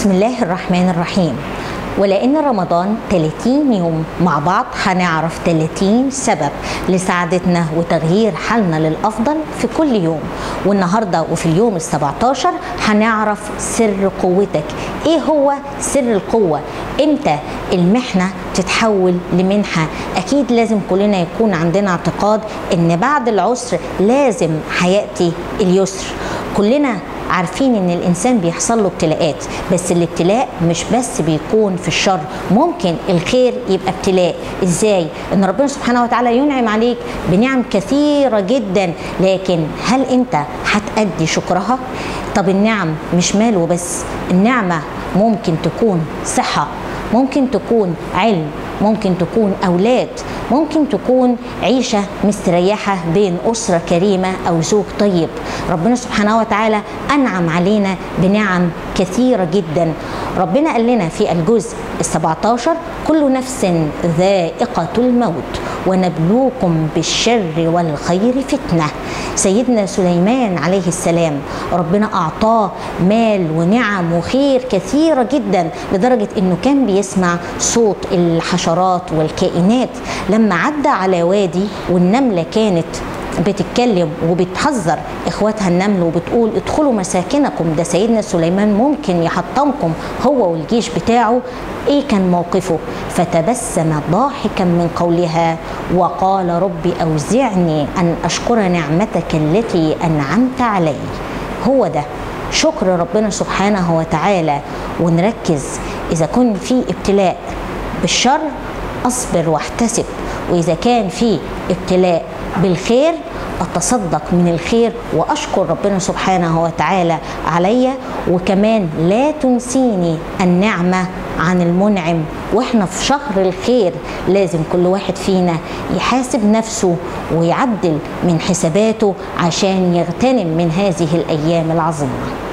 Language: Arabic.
بسم الله الرحمن الرحيم. ولأن رمضان 30 يوم مع بعض هنعرف 30 سبب لسعادتنا وتغيير حالنا للأفضل في كل يوم. والنهاردة وفي اليوم ال17 هنعرف سر قوتك. ايه هو سر القوة؟ امتى المحنة تتحول لمنحة؟ اكيد لازم كلنا يكون عندنا اعتقاد ان بعد العسر لازم هيأتي اليسر. كلنا عارفين ان الانسان بيحصل له ابتلاءات، بس الابتلاء مش بس بيكون في الشر، ممكن الخير يبقى ابتلاء. ازاي؟ ان ربنا سبحانه وتعالى ينعم عليك بنعم كثيرة جدا، لكن هل انت هتأدي شكرها؟ طب النعم مش مال وبس، النعمة ممكن تكون صحة، ممكن تكون علم، ممكن تكون أولاد، ممكن تكون عيشة مستريحة بين أسرة كريمة أو زوج طيب. ربنا سبحانه وتعالى أنعم علينا بنعم كثيرة جدا. ربنا قال لنا في الجزء ال17: كل نفس ذائقة الموت ونبلوكم بالشر والخير فتنة. سيدنا سليمان عليه السلام ربنا أعطاه مال ونعم وخير كثيرة جدا، لدرجة أنه كان بيسمع صوت الحشرات والكائنات. لما عدى على وادي والنملة كانت بتتكلم وبتحذر اخواتها النمل وبتقول ادخلوا مساكنكم، ده سيدنا سليمان ممكن يحطمكم هو والجيش بتاعه. ايه كان موقفه؟ فتبسم ضاحكا من قولها وقال ربي اوزعني ان اشكر نعمتك التي انعمت علي. هو ده شكر ربنا سبحانه وتعالى. ونركز، اذا كن في ابتلاء بالشر اصبر واحتسب، واذا كان في ابتلاء بالخير اتصدق من الخير واشكر ربنا سبحانه وتعالى عليا. وكمان لا تنسيني النعمة عن المنعم. واحنا في شهر الخير لازم كل واحد فينا يحاسب نفسه ويعدل من حساباته عشان يغتنم من هذه الايام العظيمة.